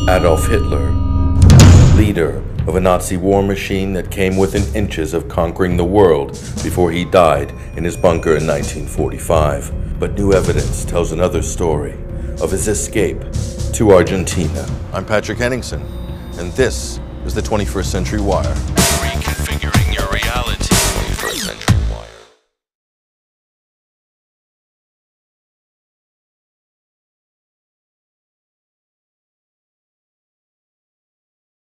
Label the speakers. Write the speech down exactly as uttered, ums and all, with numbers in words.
Speaker 1: Adolph Hitler, leader of a Nazi war machine that came within inches of conquering the world before he died in his bunker in nineteen forty-five. But new evidence tells another story of his escape to Argentina. I'm Patrick Henningsen, and this is the twenty-first Century Wire.
Speaker 2: Reconfiguring your reality.